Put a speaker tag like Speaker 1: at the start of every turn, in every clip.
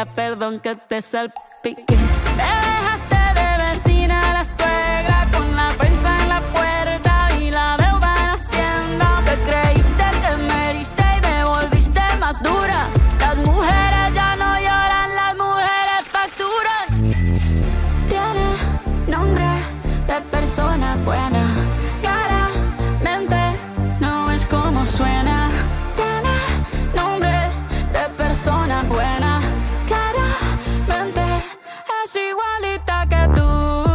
Speaker 1: pega, perdón que te salpique. Te dejaste de vecina la suegra con la prensa en la puerta y la deuda en Hacienda. Te creíste que me heriste y me volviste más dura. Las mujeres ya no lloran, las mujeres facturan. Tiene nombre de persona buena, claramente no es como suena. Tiene nombre de persona buena, claramente es igualita que tú.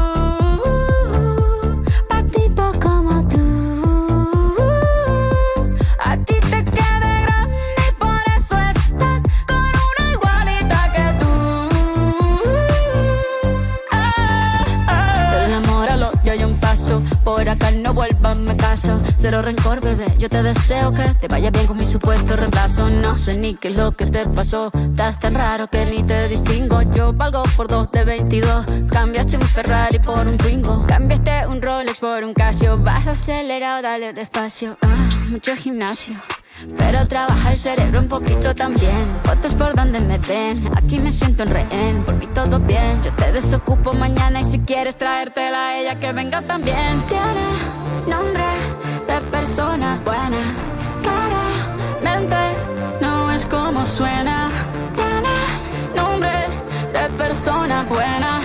Speaker 1: Pa' tipo como tú, a ti te queda grande y por eso estás con una igualita que tú. Del amor al odio hay un paso, por acá no vuelvas, me caso. Cero rencor, bebé, yo te deseo que te vaya bien con mi supuesto reemplazo. No sé ni qué es lo que te pasó, estás tan raro que ni te distingo. Yo valgo por 2 de 22, cambiaste un Ferrari por un Twingo. Cambiaste un Rolex por un Casio, vas acelerado, dale despacio. Mucho gimnasio, pero trabaja el cerebro un poquito también. Fotos por donde me ven, aquí me siento en rehén. Por mí todo bien, yo te desocupo mañana y si quieres traértela a ella que venga también. Tiene nombre de persona buena, claramente no es como suena. Tiene nombre de persona buena.